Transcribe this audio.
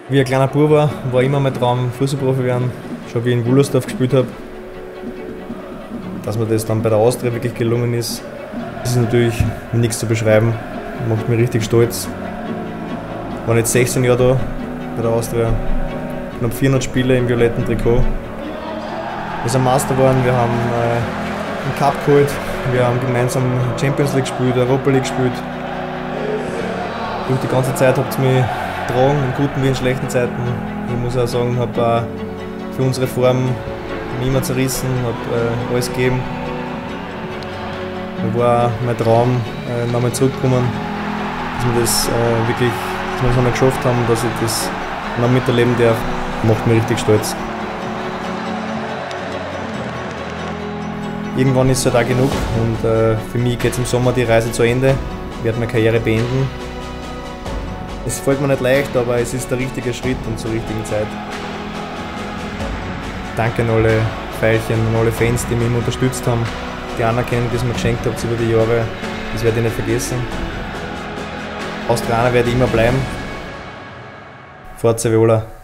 Wie ein kleiner Bub war immer mein Traum, Fußballprofi werden, schon wie ich in Wullersdorf gespielt habe. Dass mir das dann bei der Austria wirklich gelungen ist, ist natürlich nichts zu beschreiben, macht mich richtig stolz. Ich war jetzt 16 Jahre da bei der Austria, knapp 400 Spiele im violetten Trikot. Wir sind Meister geworden, wir haben einen Cup geholt, wir haben gemeinsam Champions League gespielt, Europa League gespielt. Durch die ganze Zeit habt ihr mich getragen, in guten wie in schlechten Zeiten. Ich muss auch sagen, ich habe auch für unsere Form mich immer zerrissen, habe alles gegeben. Es war auch mein Traum, nochmal zurückzukommen, dass wir das wirklich, dass wir das einmal geschafft haben, dass ich das noch miterleben darf, macht mich richtig stolz. Irgendwann ist es halt auch genug und für mich geht es im Sommer die Reise zu Ende. Ich werde meine Karriere beenden. Es fällt mir nicht leicht, aber es ist der richtige Schritt und zur richtigen Zeit. Danke an alle Veilchen und alle Fans, die mich immer unterstützt haben. Die Anerkennung, die ihr mir geschenkt habt über die Jahre, das werde ich nicht vergessen. Australier werde ich immer bleiben. Forza Viola!